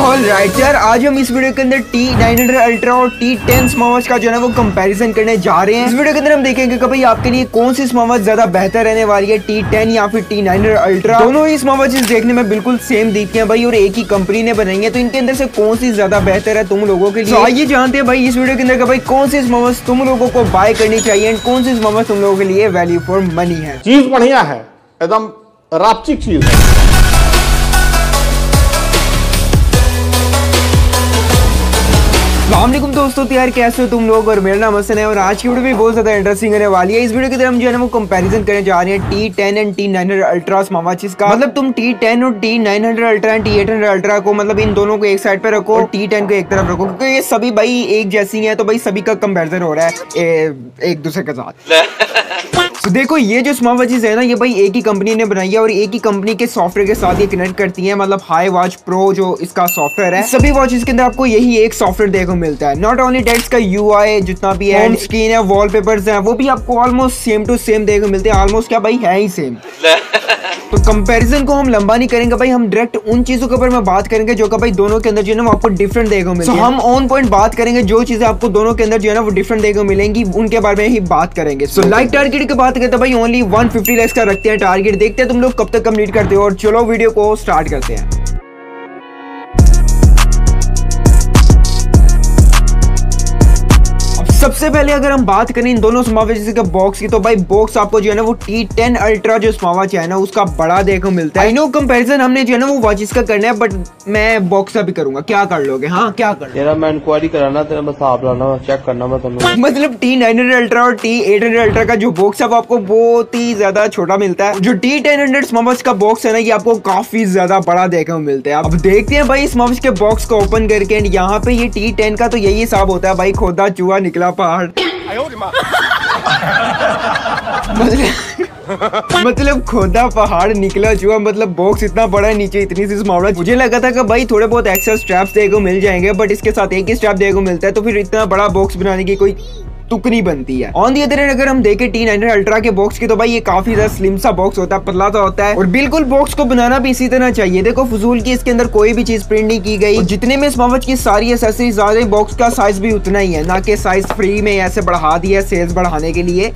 Alright यार, आज हम इस वीडियो के अंदर T900 अल्ट्रा और T10 स्मार्टवॉच का जो है ना वो कंपैरिजन करने जा रहे हैं। इस वीडियो के अंदर हम देखेंगे कि भाई आपके लिए कौन सी स्मार्टवॉच ज्यादा बेहतर रहने वाली है, T10 या फिर T900 अल्ट्रा। दोनों ही स्मार्टवॉचेस देखने में बिल्कुल सेम दिखते हैं भाई और एक ही कंपनी ने बनाई है, तो इनके अंदर से कौन सी ज्यादा बेहतर है तुम लोगों के लिए। तो आइए जानते हैं भाई इस वीडियो के अंदर का भाई कौन सी स्मार्टवॉच तुम लोगों को बाय करनी चाहिए एंड कौन सी स्मार्टवॉच तुम लोगों के लिए वैल्यू फॉर मनी है। चीज बढ़िया है, एकदम रापचिक चीज है। अस्सलामुअलैकुम दोस्तों, तो यार कैसे हो तुम लोग, और मेरा नाम हसन है और आज की वीडियो भी बहुत ज्यादा इंटरेस्टिंग होने वाली है। इस वीडियो के अंदर हम जो है ना वो कंपैरिजन करने जा रहे हैं T10 एंड T900 अल्ट्रा स्मार्टवॉचेस का। मतलब तुम T10 और T900 ultra and T800 ultra को मतलब इन दोनों को एक साइड पे रखो और T10 को एक तरफ रखो, क्योंकि ये सभी भाई एक जैसी है, तो भाई सभी का कंपैरिजन हो रहा है एक दूसरे के साथ। तो देखो ये जो स्मार्टवॉचेस है ना, ये भाई एक ही कंपनी ने बनाई है और एक ही कंपनी के सॉफ्टवेयर के साथ ये कनेक्ट करती है। मतलब हाई वॉच प्रो जो इसका सॉफ्टवेयर है, सभी वॉचेस के अंदर आपको यही एक सॉफ्टवेयर देखने को मिलता है। नॉट ओनली दैट, इसका UI जितना भी है, स्क्रीन है, वॉलपेपर्स हैं, वो भी आपको ऑलमोस्ट सेम टू सेम देखने को मिलते हैं। ऑलमोस्ट क्या भाई है ही सेम। तो कंपैरिजन को हम लंबा नहीं करेंगे भाई, हम डायरेक्ट उन चीजों के ऊपर में बात करेंगे जो कि भाई दोनों के अंदर जो है ना वो आपको डिफरेंट देखने को मिलती है। हम ऑन पॉइंट बात करेंगे, जो चीजें आपको दोनों के अंदर जो है ना वो डिफरेंट देखने को मिलेंगी उनके बारे में ही बात करेंगे। सो लाइक टारगेट की बात करते हैं भाई, ओनली 150 लाइक्स का रखते हैं टारगेट। देखते हैं तुम लोग कब तक कंप्लीट करते हो और चलो वीडियो को स्टार्ट करते हैं। सबसे पहले अगर हम बात करें इन दोनों स्मार्टवॉचेस के बॉक्स की, तो भाई बॉक्स आपको जो है ना वो T10 अल्ट्रा जो स्मार्टवॉच है ना उसका बड़ा देखने को मिलता है। आई नो कंपैरिजन हमने जो है ना वो वॉचेस का करना है, बट मैं बॉक्स का भी करूंगा। क्या कर लोगे? हाँ क्या कर तेरा मैं इंक्वायरी कराना, तेरा बस आप लाना, चेक करना मैं तुम्हें। मतलब T900 अल्ट्रा और T800 अल्ट्रा का जो बॉक्स है वो आपको बहुत ही ज्यादा छोटा मिलता है। जो T1000 स्मार्टवॉच का बॉक्स है ना ये आपको काफी ज्यादा बड़ा देखने को मिलता है। अब देखते हैं भाई स्मार्टवॉच के बॉक्स को ओपन करके, एंड यहाँ पे ये T10 का तो यही हिसाब होता है भाई, खोदा चूहा निकला पहाड़। मतलब खोदा पहाड़ निकला चूहा, मतलब बॉक्स इतना बड़ा है, नीचे इतनी सी स्मार्टवॉच। मुझे लगा था कि भाई थोड़े बहुत एक्स्ट्रा स्ट्रैप्स देखने को मिल जाएंगे, बट इसके साथ एक ही स्ट्रैप देखने को मिलता है, तो फिर इतना बड़ा बॉक्स बनाने की कोई तुक नहीं बनती है। ऑन दी अदर हैंड अगर हम देखें T900 अल्ट्रा के बॉक्स की, तो भाई ये काफी ज्यादा स्लिम सा बॉक्स होता है, पतला सा होता है और बिल्कुल बॉक्स को बनाना भी इसी तरह चाहिए। देखो फजूल की इसके अंदर कोई भी चीज प्रिंट नहीं की गई। जितने में स्मार्टवॉच की सारी एक्सेसरीज ज्यादा, बॉक्स का साइज भी उतना ही है, ना कि साइज फ्री में ऐसे बढ़ा दिया सेल्स बढ़ाने के लिए।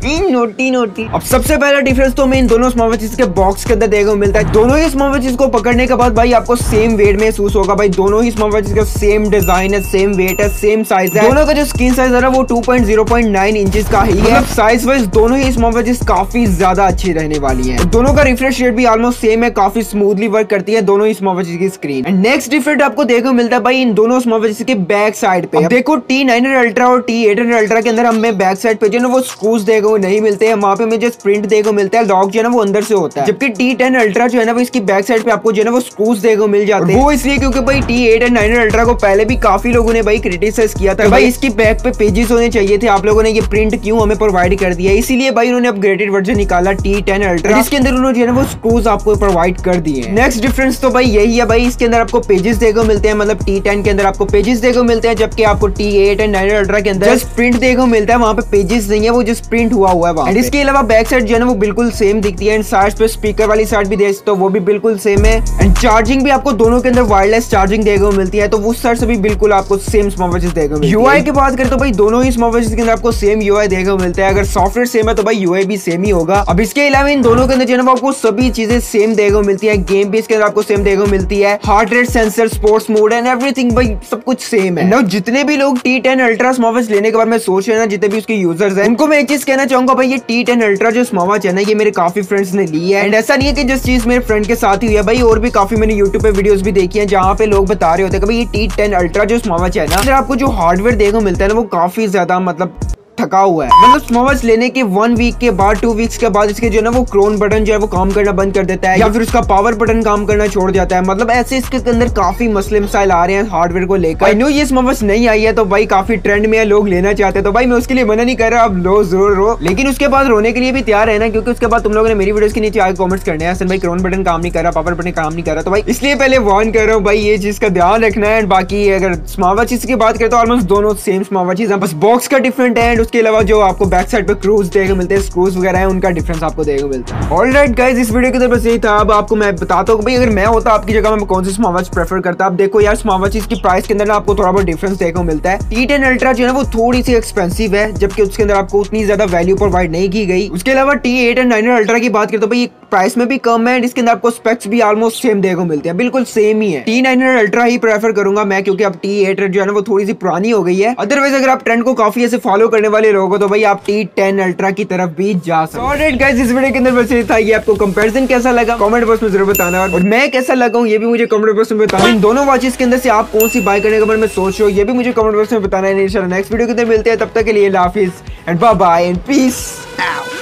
नोटी। अब सबसे पहला डिफरेंस तो हमें इन दोनों स्मार्टवॉचेस के बॉक्स के अंदर देखने को मिलता है। दोनों ही स्मार्टवॉचेस को पकड़ने के बाद भाई आपको सेम वेट महसूस होगा। भाई दोनों ही स्मार्टवॉचेस का सेम डिजाइन है, सेम वेट है, सेम साइज है। दोनों का जो स्क्रीन साइज है ना वो 2.0.9 इंचेस का ही है। साइज वाइज दोनों ही स्मार्टवॉचेस काफी ज्यादा अच्छी रहने वाली है। दोनों का रिफ्रेश रेट भी ऑलमोस्ट सेम है, काफी स्मूथली वर्क करती है दोनों ही स्मार्टवॉचेस की स्क्रीन। एंड नेक्स्ट डिफरेंट आपको देखने को मिलता है भाई इन दोनों स्मार्टवॉचेस के बैक साइड पे। देखो T900 अल्ट्रा और T800 अल्ट्रा के अंदर हमें बैक साइड पे जो है वो स्क्रूज देखने को नहीं मिलते हैं। वहाँ पे मुझे प्रिंट देखने को मिलता है, लॉक जो है ना वो अंदर से होता है। जबकि T10 अल्ट्रा जो है ना वो इसकी बैक साइड पे आपको जो है ना वो स्क्रूज देखने को मिल जाते हैं। वो इसलिए क्योंकि भाई T8 एंड 900 अल्ट्रा को पहले भी काफी लोगों ने भाई क्रिटिसाइज किया था भाई इसकी बैक पे पेजेस होने चाहिए थे, आप लोगों ने ये प्रिंट क्यों हमें प्रोवाइड कर दिया। इसीलिए भाई उन्होंने अपग्रेडेड वर्जन निकाला T10 अल्ट्रा, जिसके अंदर उन्होंने जो है वो स्क्रूज आपको प्रोवाइड कर दिए। नेक्स्ट डिफरेंस तो भाई यही है भाई, इसके अंदर आपको पेजेस देखने को मिलते हैं। मतलब T10 के अंदर आपको पेजेस देखने को मिलते हैं, जबकि आपको T8 एंड 900 अल्ट्रा के अंदर जस्ट प्रिंट देखने को मिलता है। वहाँ पे पेजेस नहीं है, वो जस्ट प्रिंट हुआ है वहाँ। इसके अलावा बैक साइड जो है वो बिल्कुल सेम दिखती है। एंड साइड पे स्पीकर वाली साइड भी देख तो वो भी बिल्कुल सेम है। एंड चार्जिंग भी आपको दोनों के अंदर वायरलेस चार्जिंग देखने को मिलती है, तो उस साइड से भी बिल्कुल आपको सेम स्मार्टवॉचेस देखने को मिलती है। UI की बात करें तो भाई दोनों ही स्मार्टवॉचेस के अंदर आपको सेम UI देखने को मिलता है। अगर सॉफ्टवेयर सेम है तो भाई UI भी सेम ही होगा। अब इसके अलावा इन दोनों के अंदर जो है आपको सभी चीजें सेम देखने को मिलती है। गेम भी इसके अंदर आपको सेम देखने को मिलती है, heart rate sensor, sports mode and everything भाई सब कुछ सेम है। नाउ जितने भी लोग T10 अल्ट्रा स्मार्टवॉच लेने के बारे में सोच रहे हैं ना, जितने भी उसके यूजर्स हैं, उनको मैं एक चीज कहना चाहूंगा भाई, ये T10 अल्ट्रा जो स्मार्टवॉच है ना ये मेरे काफी फ्रेंड्स ने ली है। एंड ऐसा नहीं है कि जिस चीज मेरे फ्रेंड के साथ ही हुई है भाई, और भी काफी मैंने YouTube पे वीडियोस भी देखी हैं जहाँ पे लोग बता रहे होते हैं कि भाई ये T10 अल्ट्रा जो स्मार्टवॉच है ना, आपको जो हार्डवेयर देखने को मिलता है ना वो काफी ज्यादा मतलब थका हुआ है। मतलब स्मार्टवॉच लेने के 1 वीक के बाद 2 वीक्स के बाद इसके जो है ना वो क्रोन बटन जो है वो काम करना बंद कर देता है, या फिर उसका पावर बटन काम करना छोड़ जाता है। मतलब ऐसे इसके अंदर काफी मसले मसाइल आ रहे हैं हार्डवेयर को लेकर। आई नो ये स्मार्टवॉच नहीं आई है तो भाई काफी ट्रेंड में है, लोग लेना चाहते हैं, तो भाई मैं उसके लिए मना नहीं कर रहा, आप लो जरूर रो, लेकिन उसके बाद रोने के लिए भी तैयार है ना, क्योंकि उसके बाद तुम लोगों ने मेरी वीडियोस के नीचे आगे कमेंट्स करने हैं, भाई क्रोन बटन काम नहीं कर रहा, पावर बटन काम नहीं कर रहा, तो भाई इसलिए पहले वार्न कर रहा हूँ भाई ये चीज का ध्यान रखना है। बाकी अगर स्मार्टवॉचेस की बात करें तो ऑलमोस्ट दोनों सेम स्मार्टवॉचेस हैं, बस बॉक्स का डिफरेंट है। उसके अलावा जो आपको बैक साइड पे क्रूज देखने को मिलते हैं, स्क्रूज वगैरह है, उनका डिफरेंस आपको देखने को मिलता है। ऑलराइट गाइस, इस वीडियो की तरफ बस यही था। अब आपको मैं बताता हूँ भाई अगर मैं होता आपकी जगह मैं कौन सी स्मार्ट वॉच प्रेफर करता। आप देखो यार, स्मार्ट वॉच की प्राइस के अंदर ना आपको थोड़ा बहुत डिफरेंस देखने को मिलता है। T10 अल्ट्रा जो है वो थोड़ी सी एक्सपेंसिव है, जबकि उसके अंदर आपको उतनी ज्यादा वैल्यू प्रोवाइड नहीं की गई। उसके अलावा T8 और 9 अल्ट्रा की बात करते तो भाई प्राइस में भी कम है, इसके अंदर आपको स्पेक्स भी ऑलमोस्ट सेम देखने को मिलते हैं, बिल्कुल सेम ही है। T9 अल्ट्रा ही प्रेफर करूंगा मैं, क्योंकि अब T8 जो है ना वो थोड़ी सी पुरानी हो गई है। अदरवाइज अगर आप ट्रेंड को काफी ऐसे फॉलो करने वाले लोग हो तो भाई आप T10 अल्ट्रा की तरफ भी जा सकते हैं। ऑलराइट गाइस, इस वीडियो के अंदर बस ये था। ये आपको कंपैरिजन कैसा लगा कमेंट बॉक्स में जरूर बताना, और मैं कैसा लगा हूं ये भी मुझे कमेंट बॉक्स में बताना। इन दोनों वॉचेस के अंदर से आप कौन सी बाय करने के बारे में सोच रहे हो ये भी मुझे कमेंट बॉक्स में बताना है। इंशाल्लाह नेक्स्ट वीडियो के अंदर मिलते हैं, तब तक के लिए अल्लाह हाफिज and bye bye and peace out.